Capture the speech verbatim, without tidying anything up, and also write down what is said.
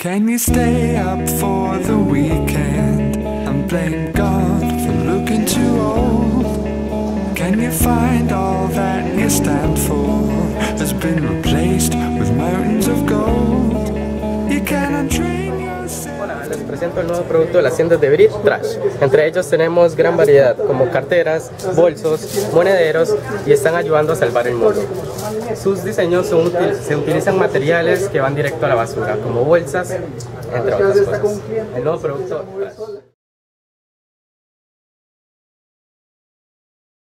Can you stay up for the weekend and blame God for looking too old? Can you find all that you stand for has been replaced with mountains of gold? You can untrain yourself. Hola, les presento el nuevo producto de las tiendas de Brit Trash. Entre ellos tenemos gran variedad como carteras, bolsos, monederos y están ayudando a salvar el mundo. Sus diseños son util se utilizan materiales que van directo a la basura como bolsas, entre otras cosas. El nuevo producto Trash.